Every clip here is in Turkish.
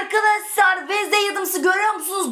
arkadaşlar, Wednesday Addams'ı görüyor musunuz?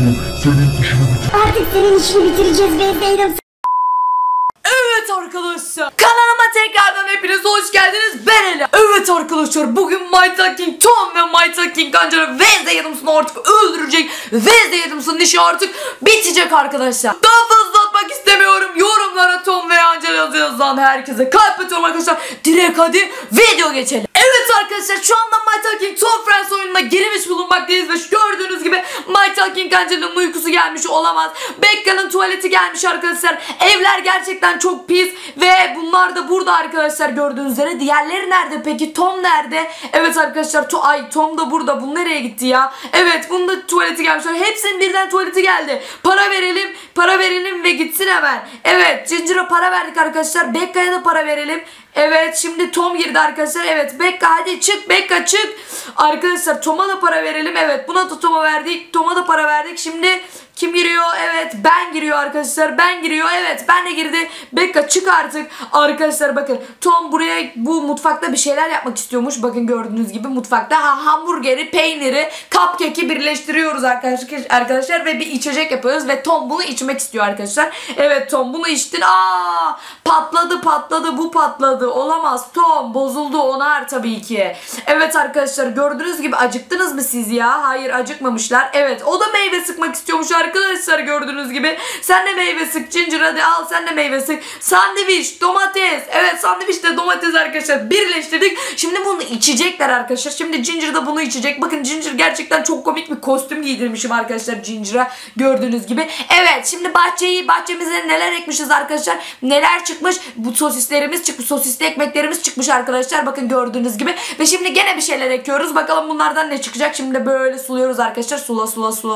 Artık senin işini bitireceğiz Wednesday Addams. Evet arkadaşlar, kanalıma tekrardan hepiniz hoş geldiniz. Ben Ela. Evet arkadaşlar, bugün My Talking Tom ve My Talking Angela Wednesday Addams'ı artık öldürecek. Wednesday Addams'ın işi artık bitecek arkadaşlar. Daha fazla atmak istemiyorum. Yorumlara Tom ve Angela yazan herkese kalp atıyorum arkadaşlar. Direkt hadi video geçelim. Evet arkadaşlar, şu anda My Talking Tom Friends oyununa girmiş bulunmaktayız ve gördüğünüz gibi My Talking Angela'nın uykusu gelmiş olamaz. Becca'nın tuvaleti gelmiş arkadaşlar. Evler gerçekten çok pis ve bunlar da burada arkadaşlar, gördüğünüz üzere. Diğerleri nerede peki? Tom nerede? Evet arkadaşlar, Tom da burada. Bu nereye gitti ya? Evet, bunun da tuvaleti gelmiş. Hepsinin birden tuvaleti geldi. Para verelim ve gitsin hemen. Evet, Ginger'a para verdik arkadaşlar. Becca'ya da para verelim. Evet, şimdi Tom girdi arkadaşlar. Evet, Becca hadi çık, Becca çık. Arkadaşlar Tom'a da para verelim. Evet, buna da Tom'a verdik. Tom'a da para verdik. Şimdi kim giriyor? Evet, Ben giriyor arkadaşlar. Ben giriyor. Evet, Ben de girdi. Becca çık artık. Arkadaşlar bakın, Tom buraya, bu mutfakta bir şeyler yapmak istiyormuş. Bakın gördüğünüz gibi mutfakta hamburgeri, peyniri, cupcake'i birleştiriyoruz arkadaşlar ve bir içecek yapıyoruz ve Tom bunu içmek istiyor arkadaşlar. Evet Tom, bunu içtin. Patladı, bu patladı. Olamaz Tom, bozuldu, onar tabii ki. Evet arkadaşlar, gördüğünüz gibi acıktınız mı siz ya? Hayır, acıkmamışlar. Evet, o da meyve sıkmak istiyormuş arkadaşlar, gördüğünüz gibi. Sen de meyve sık Ginger, hadi al sen de meyve sık. Sandviç, domates. Evet, sandviçle domates arkadaşlar birleştirdik. Şimdi bunu içecekler arkadaşlar. Şimdi Ginger da bunu içecek. Bakın Ginger gerçekten çok komik bir kostüm giydirmişim arkadaşlar Ginger'a, gördüğünüz gibi. Evet, şimdi bahçemize neler ekmişiz arkadaşlar? Neler çıkmış? Bu sosislerimiz çıkmış. Sosisli ekmeklerimiz çıkmış arkadaşlar. Bakın gördüğünüz gibi. Ve şimdi gene bir şeyler ekiyoruz. Bakalım bunlardan ne çıkacak? Şimdi böyle suluyoruz arkadaşlar. Sula.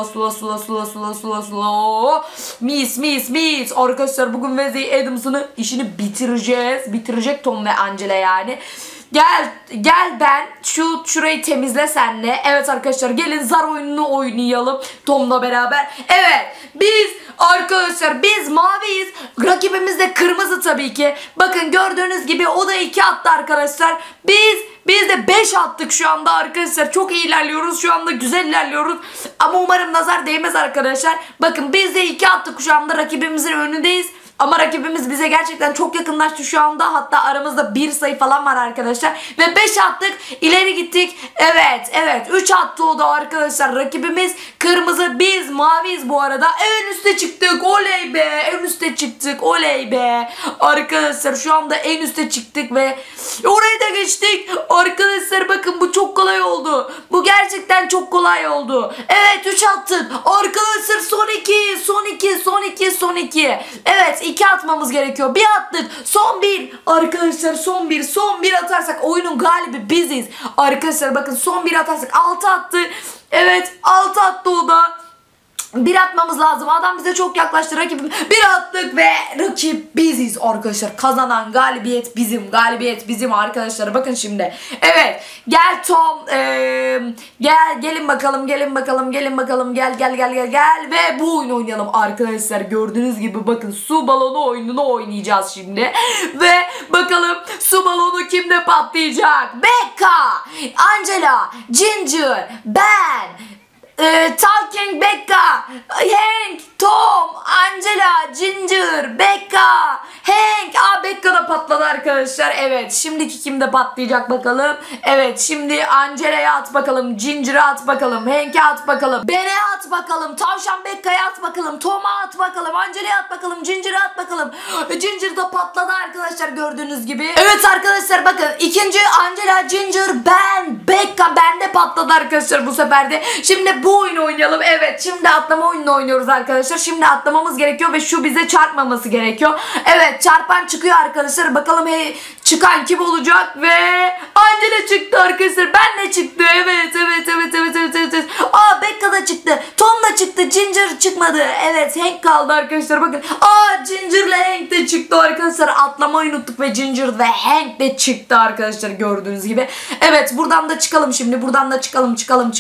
Mis. Arkadaşlar bugün Wednesday Addams'ın işini bitireceğiz. Bitirecek Tom ve Angela yani. Gel Ben şurayı temizle senle. Evet arkadaşlar, gelin zar oyununu oynayalım Tom'la beraber. Evet, biz maviyiz. Rakibimiz de kırmızı tabii ki. Bakın gördüğünüz gibi o da 2 attı arkadaşlar. Biz de 5 attık şu anda arkadaşlar. Çok iyi ilerliyoruz. Şu anda güzel ilerliyoruz. Ama umarım nazar değmez arkadaşlar. Bakın biz de 2 attık şu anda. Rakibimizin önündeyiz. Ama rakibimiz bize gerçekten çok yakınlaştı şu anda. Hatta aramızda 1 sayı falan var arkadaşlar. Ve 5 attık. İleri gittik. Evet. 3 attı o da arkadaşlar. Rakibimiz kırmızı. Biz maviyiz bu arada. En üste çıktık. Oley be. En üste çıktık. Oley be. Arkadaşlar şu anda en üste çıktık ve orayı da geçtik. Arkadaşlar bakın, bu çok kolay oldu. Bu gerçekten çok kolay oldu. Evet, 3 attık. Arkadaşlar son 2. Evet, 2 atmamız gerekiyor. 1 attık. Son 1. Arkadaşlar son 1 atarsak oyunun galibi biziz. Arkadaşlar bakın, son 1 atarsak 6 attı. Evet, 6 attı o da. 1 atmamız lazım. Adam bize çok yaklaştı, rakibim. 1 attık ve rakip biziz arkadaşlar. Kazanan, galibiyet bizim arkadaşlar. Bakın şimdi. Evet. Gel Tom. Gelin bakalım. Gel ve bu oyunu oynayalım arkadaşlar. Gördüğünüz gibi bakın, su balonu oyununu oynayacağız şimdi. Ve bakalım su balonu kimde patlayacak? Becca, Angela, Ginger, Ben, Talking Becca, Hank, Tom, Angela, Ginger, Becca, Hank. Becca da patladı arkadaşlar. Evet, şimdiki kimde patlayacak bakalım. Evet, şimdi Angela'ya at bakalım, Ginger'a at bakalım, Hank'e at bakalım, Ben'e at bakalım, Tavşan Becca'ya at bakalım, Tom'a at bakalım, Angela'ya at bakalım, Ginger'a at bakalım. Ginger da patladı arkadaşlar, gördüğünüz gibi. Evet arkadaşlar bakın, ikinci Angela, Ginger, Ben, Becca. Ben de patladı arkadaşlar bu sefer de. Şimdi bu oyunu oynayalım. Evet, şimdi atlama oyununu oynuyoruz arkadaşlar. Şimdi atlamamız gerekiyor ve şu bize çarpmaması gerekiyor. Evet, çarpan çıkıyor arkadaşlar. Bakalım çıkan kim olacak ve Angela çıktı arkadaşlar. Ben de çıktı. Evet. Becca da çıktı. Tom da çıktı. Ginger çıkmadı. Evet, Hank kaldı arkadaşlar. Bakın. Ginger'la Hank de çıktı arkadaşlar. Atlamayı unuttuk ve Ginger ve Hank de çıktı arkadaşlar, gördüğünüz gibi. Evet, buradan da çıkalım şimdi. Buradan da çıkalım.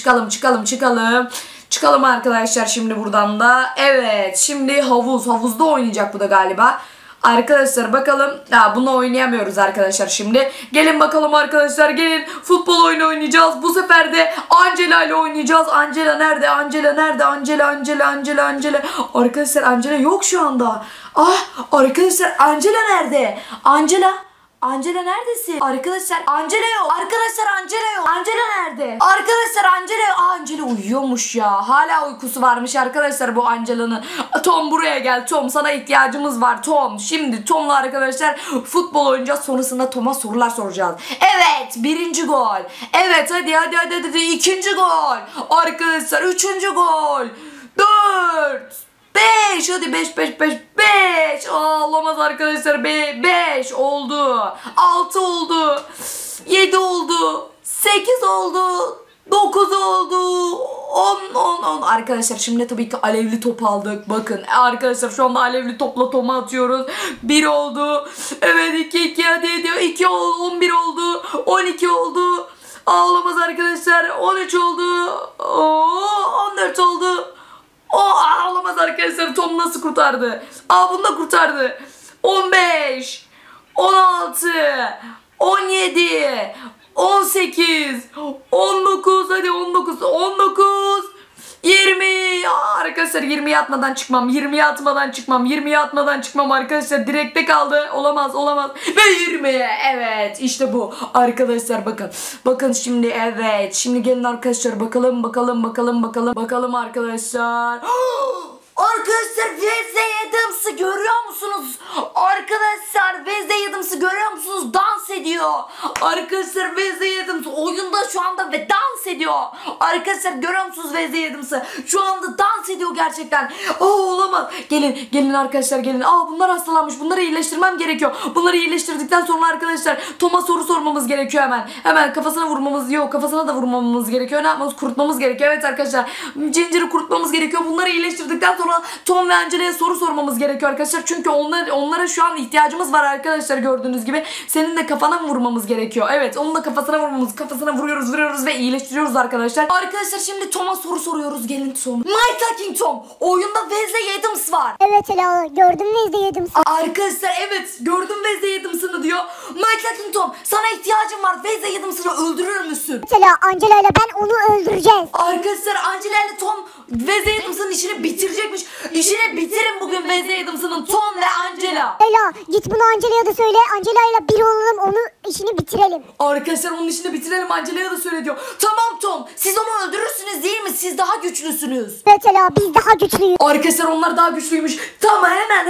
Çıkalım arkadaşlar şimdi buradan da. Evet, şimdi havuzda oynayacak bu da galiba. Arkadaşlar bakalım. Bunu oynayamıyoruz arkadaşlar şimdi. Gelin bakalım arkadaşlar, gelin. Futbol oyunu oynayacağız. Bu sefer de Angela ile oynayacağız. Angela nerede? Angela nerede? Angela. Arkadaşlar Angela yok şu anda. Arkadaşlar Angela nerede? Angela neredesin? Arkadaşlar Angela yok. Angela nerede? Arkadaşlar Angela yok. Angela uyuyormuş ya. Hala uykusu varmış arkadaşlar bu Angela'nın. Tom buraya gel. Tom, sana ihtiyacımız var Tom. Şimdi Tom'la arkadaşlar futbol oynayacağız. Sonrasında Tom'a sorular soracağız. Evet, birinci gol. Evet, hadi. İkinci gol. Arkadaşlar üçüncü gol. 4 5, hadi 5. Olamaz arkadaşlar. 5 oldu. 6 oldu. 7 oldu. 8 oldu. 9 oldu. 10. Arkadaşlar şimdi tabii ki alevli top aldık. Bakın arkadaşlar şu anda alevli topla Tom'a atıyoruz. 1 oldu. Evet, 2 hadi. 2 oldu. 11 oldu. 12 oldu. Olamaz arkadaşlar. 13 oldu. 14 oldu. Olamaz arkadaşlar. Tom nasıl kurtardı? Bunu da kurtardı. 15 16 17 18 19, hadi 19 20. Arkadaşlar 20'ye atmadan çıkmam arkadaşlar, direkte kaldı. Olamaz ve 20'ye. Evet, işte bu arkadaşlar. Bakın şimdi. Evet, şimdi gelin arkadaşlar, bakalım arkadaşlar. Arkadaşlar Wednesday Addams'ı görüyor musunuz? Dans ediyor. Arkadaşlar Wednesday Addams oyunda şu anda ve dans ediyor. Arkadaşlar görüyor musunuz Wednesday Addams'ı? Şu anda dans ediyor gerçekten. Olamaz. Gelin arkadaşlar, gelin. Bunlar hastalanmış. Bunları iyileştirmem gerekiyor. Bunları iyileştirdikten sonra arkadaşlar Tom'a soru sormamız gerekiyor hemen. Hemen kafasına da vurmamamız gerekiyor. Ne yapmamız? Kurutmamız gerekiyor. Evet arkadaşlar. Ginger'ı kurutmamız gerekiyor. Bunları iyileştirdikten sonra Tom ve Angela'ya soru sormamız gerekiyor arkadaşlar. Çünkü onlara şu an ihtiyacımız var arkadaşlar, gördüğünüz gibi. Senin de kafana mı vurmamız gerekiyor? Evet, onun da kafasına vuruyoruz ve iyileştiriyoruz arkadaşlar. Arkadaşlar şimdi Tom'a soru soruyoruz. Gelin Tom. My Talking Tom. Oyunda Wednesday Addams var. Evet Ela, gördüm Wednesday Addams'ı. Arkadaşlar evet, gördüm Wednesday Addams'ını diyor. My Talking Tom, sana ihtiyacım var. Wednesday Addams'ını öldürür müsün? Ela, Angela ile ben onu öldüreceğiz. Arkadaşlar Angela ile Tom Wednesday Addams'ın işini bitirecekmiş. İşini bitirin bugün Wednesday Addams'ın, Tom ve Angela. Ela, git bunu Angela'ya da söyle. Angela ile bir olalım, onu işini bitirelim. Arkadaşlar onun işini bitirelim, Angela'ya da söyle diyor. Tamam Tom, siz onu öldürürsünüz değil mi? Siz daha güçlüsünüz. Evet Ela, biz daha güçlüyüz. Arkadaşlar onlar daha güçlüymüş. Tamam, hemen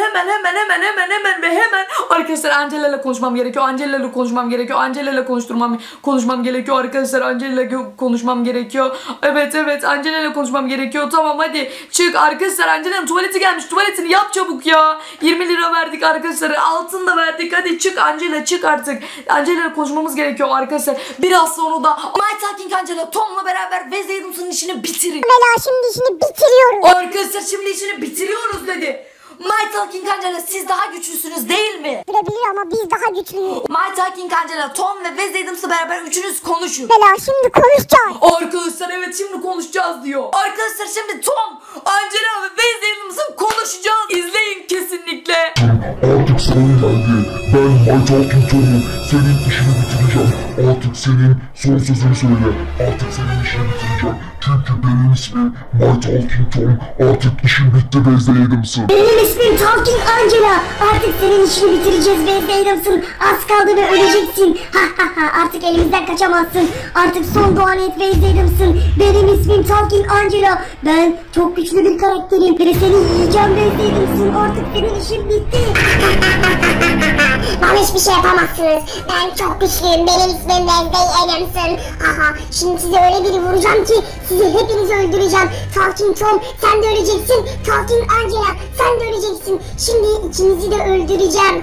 arkadaşlar Angela ile konuşmam gerekiyor. Angela ile konuşmam gerekiyor arkadaşlar. Angela ile konuşmam gerekiyor. Evet Angela ile konuşmam gerekiyor. Tamam, hadi çık arkadaşlar. Angela'nın tuvaleti gelmiş. Tuvaletini yap çabuk ya. 20 lira verdik arkadaşlar. Altın da verdik. Hadi çık Angela, çık artık. Angela ile konuşmamız gerekiyor arkadaşlar. Biraz sonra da My Talking Angela Tom'la beraber Wednesday Addams'ın işini bitirin. Ela, şimdi işini bitiriyoruz. Arkadaşlar şimdi işini bitiriyoruz dedi. My Talking Angela, siz daha güçlüsünüz değil mi? Bilebilir ama biz daha güçlüyüz. My Talking Angela, Tom ve Wednesday Addams'la beraber üçünüz konuşun. Ela, şimdi konuşacağız. Arkadaşlar evet, şimdi konuşacağız diyor. Arkadaşlar şimdi Tom, Angela ve Wednesday Addams'la konuşacağız. İzleyin kesinlikle. Artık sıra geldi. Ben My Talking Tom'um. Senin işini bitireceğim. Artık senin son sözünü söyle. Artık senin işini bitireceğim. Çünkü benim ismim My Talking Tom. Artık işim bitti Wednesday Addams'ın. Benim ismim Talking Angela. Artık senin işini bitireceğiz Wednesday Addams'ın. Az kaldı ve öleceksin. Artık elimizden kaçamazsın. Artık son doğan et Wednesday Addams'ın. Benim ismim Talking Angela. Ben çok güçlü bir karakterim. Ve seni yiyeceğim Wednesday Addams'ın. Artık senin işin bitti. Bana hiçbir şey yapamazsınız. Ben çok güçlüyüm. Benim ismim Wednesday Addams'ın. Şimdi size öyle biri vuracağım ki sizi hepinizi öldüreceğim. Talking Tom, sen de öleceksin. Talking Angela, sen de öleceksin. Şimdi ikinizi de öldüreceğim.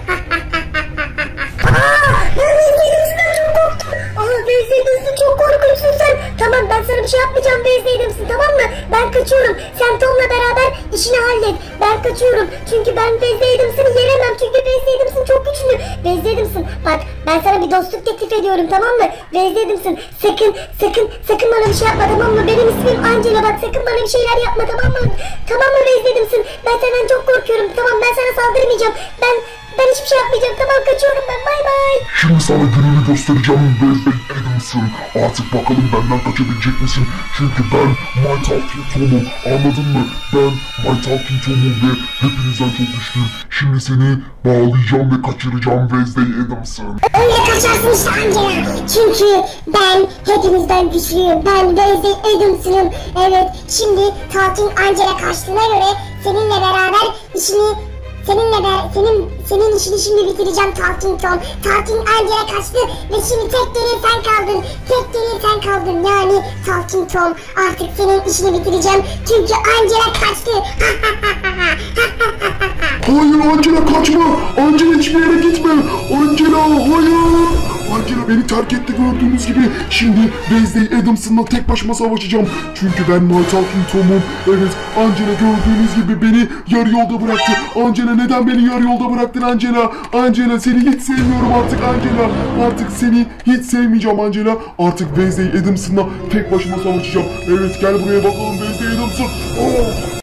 Wednesday Addams'ın çok korkunçsun sen. Tamam, ben sana bir şey yapmayacağım Wednesday Addams'ın, tamam mı? Ben kaçıyorum. Sen Tom'la beraber işini hallet. Ben kaçıyorum. Çünkü ben Wednesday Adams'ını yenemem. Çünkü Wednesday Adams'ın çok güçlü. Wednesday Adams'ın bak ben sana bir dostluk teklif ediyorum, tamam mı? Wednesday Adams'ın sakın bana bir şey yapma, tamam mı? Benim ismim Angela, bak sakın bana bir şeyler yapma, tamam mı? Tamam mı Wednesday Adams'ın? Ben senden çok korkuyorum. Tamam, ben sana saldırmayacağım. Ben hiçbir şey yapmayacağım. Tamam, kaçıyorum ben. Bay bay. Şimdi sana gününü göstereceğim Wednesday Adams'ın. Artık bakalım benden kaçabilecek misin? Çünkü ben My Talking Tom'um. Anladın mı? Ben My Talking Tom'um ve hepinizden çok güçlüyüm. Şimdi seni bağlayacağım ve kaçıracağım Wednesday Adams'ın. Öyle kaçarsın işte Angela. Çünkü ben hepinizden güçlüyüm. Ben Wednesday Adams'ım. Evet, şimdi Talking Angela kaçtığına göre seninle beraber senin işini şimdi bitireceğim Talking Tom. Talking Angela kaçtı ve şimdi tek geriye sen kaldın. Tek geriye sen kaldın. Yani Talking Tom, artık senin işini bitireceğim. Çünkü Angela kaçtı. Hayır Angela, kaçma. Angela hiçbir yere gitme. Angela hayır. Angela beni terk etti gördüğünüz gibi. Şimdi Wednesday Adams'ınla tek başıma savaşacağım. Çünkü ben My Talking Tom'um. Evet, Angela gördüğünüz gibi beni yarı yolda bıraktı. Angela, neden beni yarı yolda bıraktın Angela? Angela, seni hiç sevmiyorum artık Angela. Artık seni hiç sevmeyeceğim Angela. Artık Wednesday Adams'ınla tek başıma savaşacağım. Evet, gel buraya bakalım Wednesday Adams'ın. Oh!